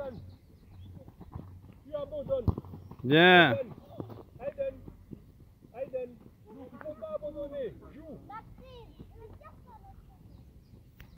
Aiden, tu abandonnes. Bien. Aiden, Aiden, il ne faut pas abandonner. Joue.